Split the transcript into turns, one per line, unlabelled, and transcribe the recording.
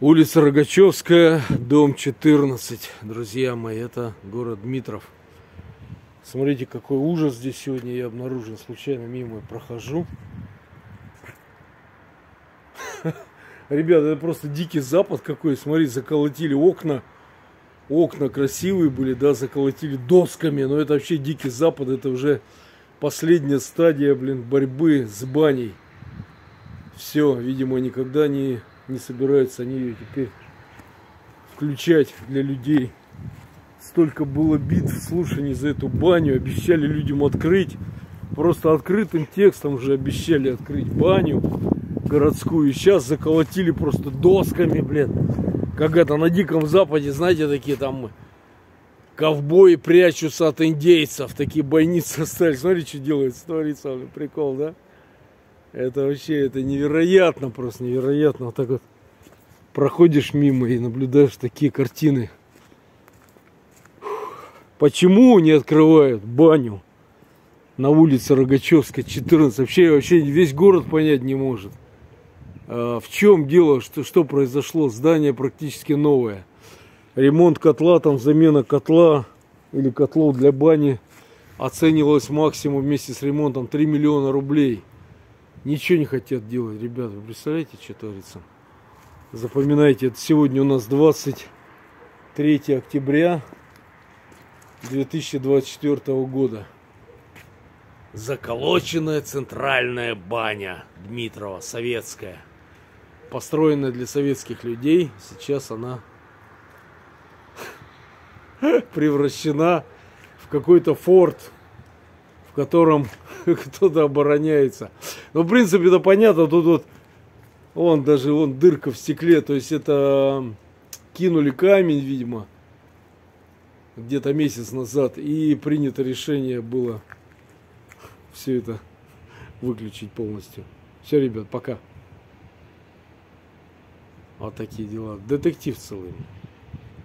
Улица Рогачевская, дом 14. Друзья мои, это город Дмитров. Смотрите, какой ужас здесь сегодня я обнаружил. Случайно мимо прохожу. Ребята, это просто дикий запад какой. Смотри, заколотили окна. Окна красивые были, да, заколотили досками. Но это вообще дикий запад. Это уже последняя стадия, борьбы с баней. Все, видимо, никогда не собираются они ее теперь включать для людей. Столько было битв, слушаний за эту баню. Обещали людям открыть. Просто открытым текстом уже обещали открыть баню городскую. И сейчас заколотили просто досками, Как это на Диком Западе, знаете, такие там ковбои прячутся от индейцев. Такие бойницы стали. Смотри, что делает, творится, прикол, да? Это вообще, это невероятно, просто невероятно. Вот так вот проходишь мимо и наблюдаешь такие картины. Почему не открывают баню на улице Рогачевской, 14? Вообще весь город понять не может. В чем дело, что произошло? Здание практически новое. Ремонт котла, там замена котла или котлов для бани оценивалось максимум вместе с ремонтом 3 миллиона рублей. Ничего не хотят делать, ребята. Вы представляете, что творится? Запоминайте, это сегодня у нас 23 октября 2024 года. Заколоченная центральная баня Дмитрова, советская. Построенная для советских людей. Сейчас она превращена в какой-то форт, в котором кто-то обороняется. Но в принципе это понятно. Тут вот даже дырка в стекле. То есть это кинули камень, видимо, где-то месяц назад. И принято решение было все это выключить полностью. Все, ребят, пока. Вот такие дела. Детектив целый.